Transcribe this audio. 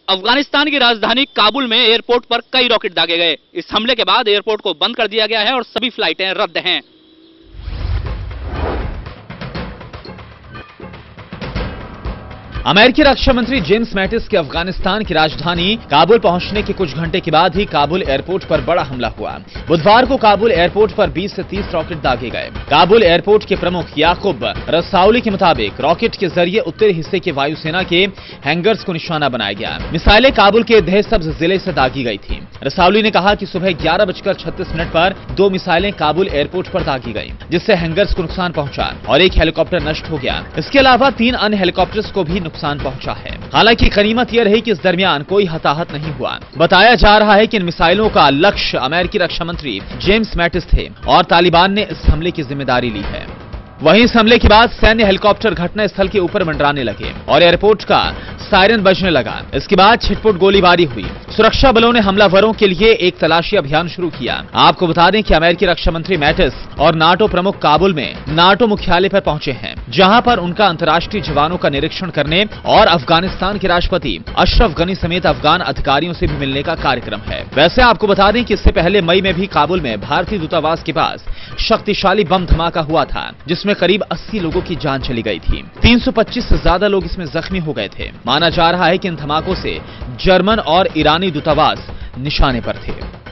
अफगानिस्तान की राजधानी काबुल में एयरपोर्ट पर कई रॉकेट दागे गए। इस हमले के बाद एयरपोर्ट को बंद कर दिया गया है और सभी फ्लाइटें रद्द हैं। अमेरिकी रक्षा मंत्री जेम्स मैटिस के अफगानिस्तान की राजधानी काबुल पहुंचने के कुछ घंटे के बाद ही काबुल एयरपोर्ट पर बड़ा हमला हुआ। बुधवार को काबुल एयरपोर्ट पर 20 से 30 रॉकेट दागे गए। काबुल एयरपोर्ट के प्रमुख याकूब रसाउली के मुताबिक रॉकेट के जरिए उत्तरी हिस्से के वायुसेना के हैंगर्स को निशाना बनाया गया। मिसाइलें काबुल के दहसब्ज जिले से दागी गई थी। रसाउली ने कहा कि सुबह 11:36 पर 2 मिसाइलें काबुल एयरपोर्ट पर दागी गई, जिससे हैंगर्स को नुकसान पहुंचा और एक हेलीकॉप्टर नष्ट हो गया। इसके अलावा 3 अन्य हेलीकॉप्टर्स को भी नुकसान पहुंचा है। हालांकि गनीमत यह रही कि इस दरमियान कोई हताहत नहीं हुआ। बताया जा रहा है कि इन मिसाइलों का लक्ष्य अमेरिकी रक्षा मंत्री जेम्स मैटिस थे और तालिबान ने इस हमले की जिम्मेदारी ली है। वहीं इस हमले के बाद सैन्य हेलीकॉप्टर घटनास्थल के ऊपर मंडराने लगे और एयरपोर्ट का सायरन बजने लगा। इसके बाद छिटपुट गोलीबारी हुई। सुरक्षा बलों ने हमलावरों के लिए एक तलाशी अभियान शुरू किया। आपको बता दें कि अमेरिकी रक्षा मंत्री मैटिस और नाटो प्रमुख काबुल में नाटो मुख्यालय पर पहुंचे हैं, जहां पर उनका अंतर्राष्ट्रीय जवानों का निरीक्षण करने और अफगानिस्तान के राष्ट्रपति अशरफ गनी समेत अफगान अधिकारियों से भी मिलने का कार्यक्रम है। वैसे आपको बता दें कि इससे पहले मई में भी काबुल में भारतीय दूतावास के पास शक्तिशाली बम धमाका हुआ था, जिसमें करीब 80 लोगों की जान चली गई थी। 325 से ज्यादा लोग इसमें जख्मी हो गए थे। माना जा रहा है कि इन धमाकों से जर्मन और ईरानी दूतावास निशाने पर थे।